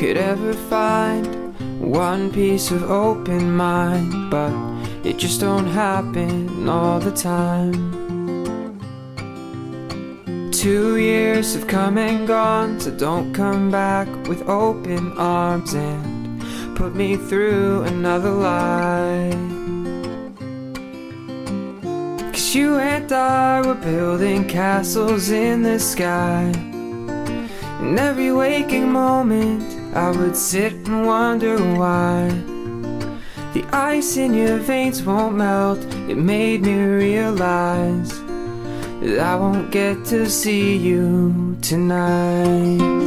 could ever find one piece of open mind, but it just don't happen all the time. 2 years have come and gone, so don't come back with open arms and put me through another lie. 'Cause you and I were building castles in the sky. In every waking moment I would sit and wonder why the ice in your veins won't melt. It made me realize that I won't get to see you tonight.